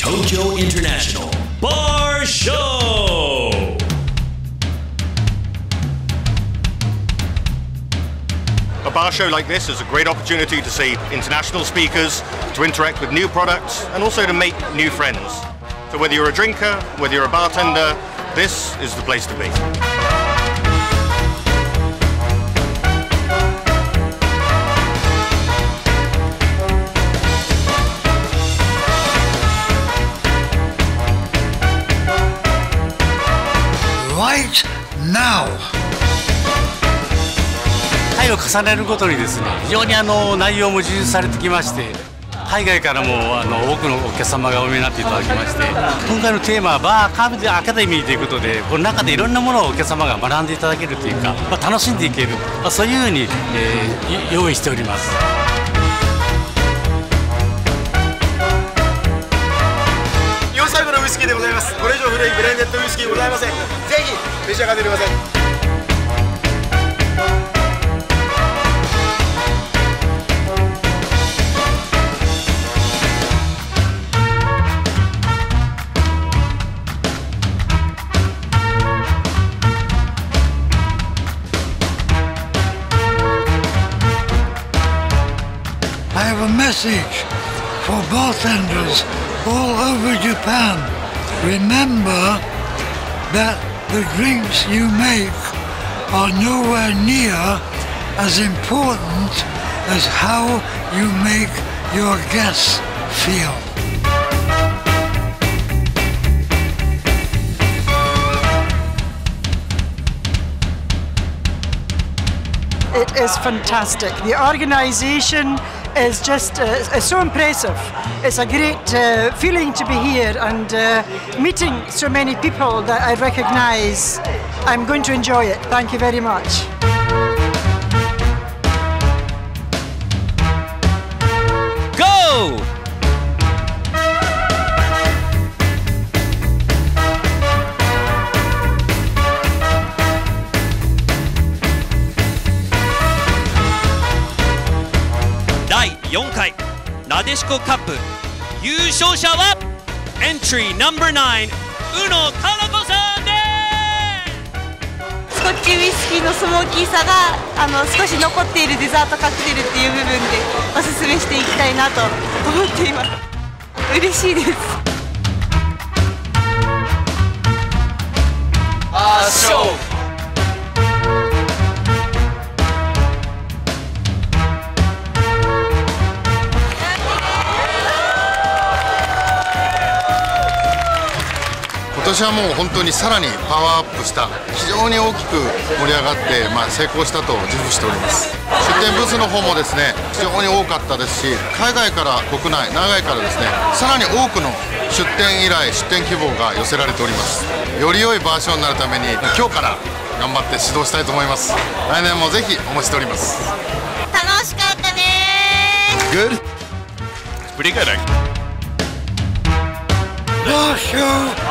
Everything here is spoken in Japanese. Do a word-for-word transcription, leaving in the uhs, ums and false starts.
Tokyo International Bar Show. A bar show like this is a great opportunity to see international speakers, to interact with new products, and also to make new friends. So whether you're a drinker, whether you're a bartender, this is the place to be. Right now. 回を重ねるごとにですね、非常にあの内容も充実されてきまして、海外からもあの多くのお客様がお見えになっていただきまして、今回のテーマはバーカフェアカデミーということで、この中でいろんなものをお客様が学んでいただけるというか、まあ、楽しんでいける、まあ、そういうふうに、えー、用意しております。 日本最後のウイスキーでございます。これ以上古いブレンデッドウイスキーございません。ぜひ召し上がってください。 I have a message for bartenders all over Japan. Remember that the drinks you make are nowhere near as important as how you make your guests feel. It is fantastic. The organisation is just uh, is so impressive. It's a great uh, feeling to be here and uh, meeting so many people that I recognise. I'm going to enjoy it. Thank you very much. Go! だいよんかいなでしこカップ優勝者はエントリーナンバーナイン宇野かな子さんです。 スコッチウイスキーのスモーキーさがあの少し残っているデザートカクテルっていう部分でおすすめしていきたいなと思っています。嬉しいです。 あーしょう。 今年はもう本当にさらにパワーアップした非常に大きく盛り上がって、まあ、成功したと自負しております。出店ブースの方もですね非常に多かったですし、海外から国内長いからですねさらに多くの出店依頼出店希望が寄せられております。より良いバージョンになるために今日から頑張って指導したいと思います。来年もぜひお待ちしております。 楽しかったねー。 Good? Pretty good, eh? Bar show